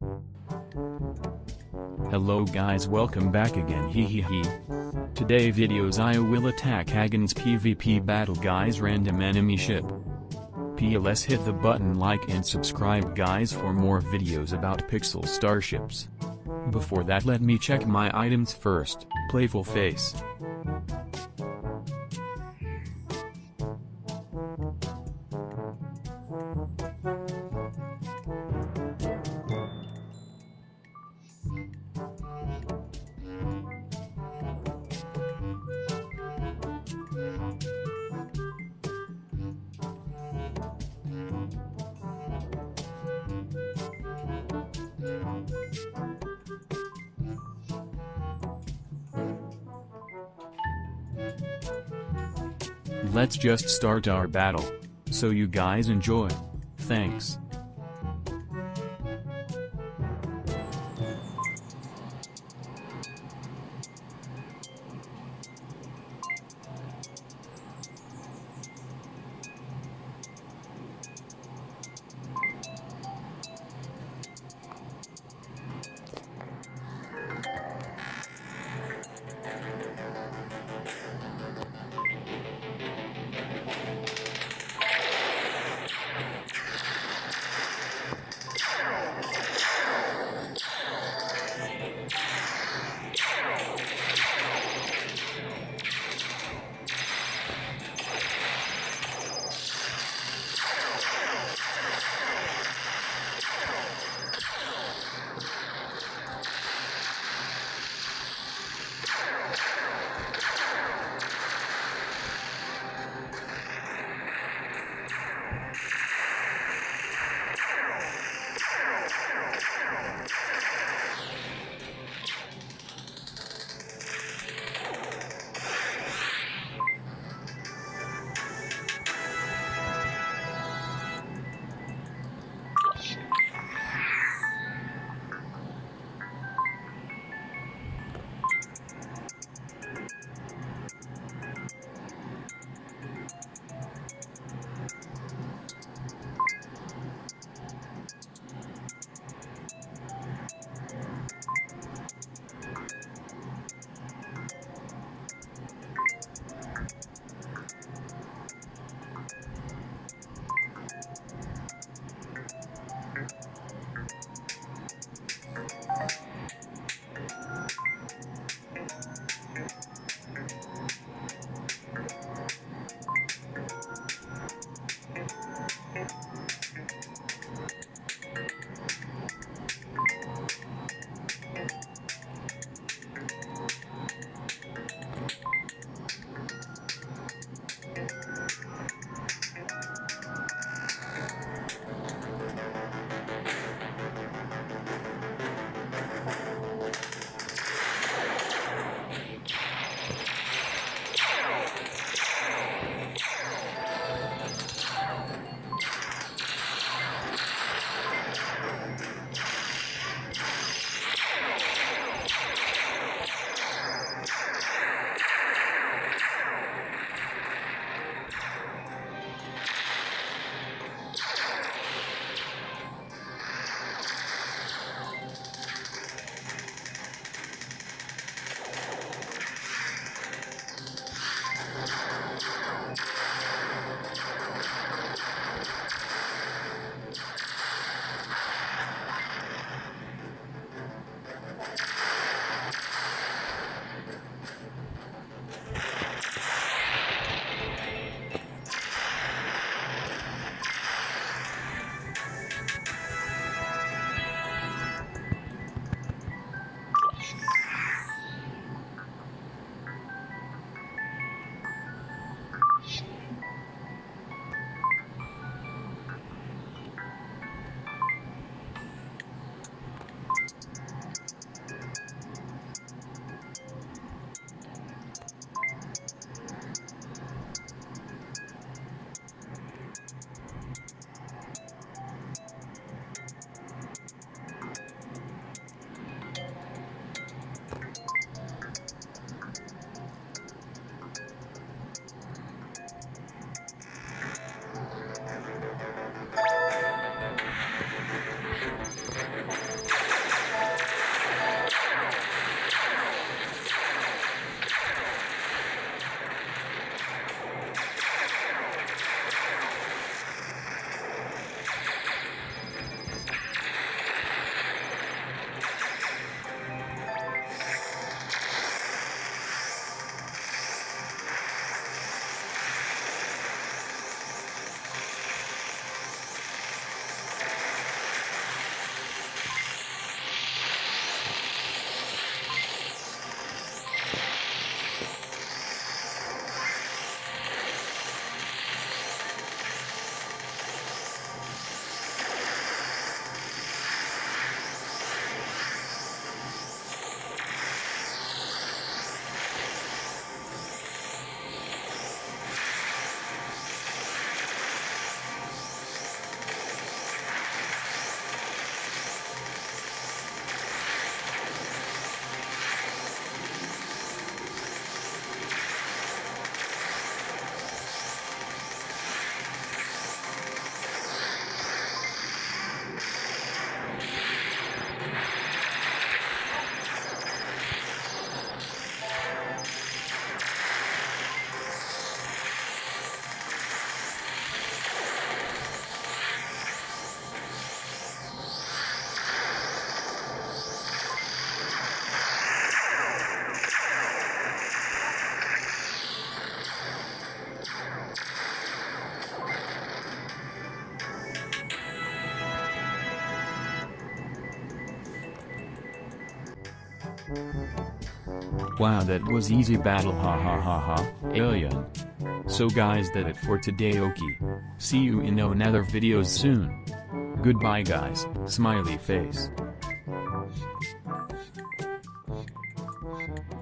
Hello guys, welcome back again. Today videos I will attack Hagen's PvP battle guys, random enemy ship. Let's hit the button like and subscribe guys for more videos about Pixel Starships. Before that, let me check my items first. Playful face. Let's just start our battle. So you guys enjoy. Thanks. Wow, that was easy battle, ha ha ha ha, alien. So guys, that it for today, okay. See you in another videos soon. Goodbye guys, smiley face.